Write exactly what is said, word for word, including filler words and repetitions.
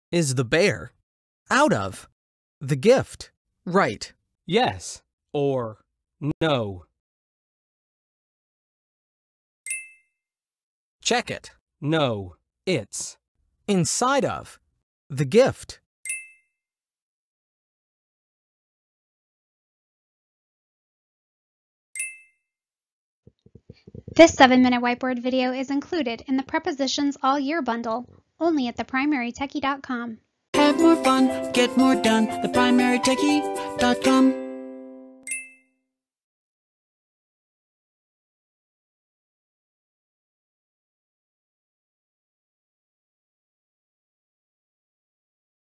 Is the bear. Out of. The gift. Right. Yes or no. Check it. No, it's. Inside of. The gift. This seven minute whiteboard video is included in the Prepositions All Year Bundle, only at the primary techie dot com. Have more fun, get more done, the primary techie dot com.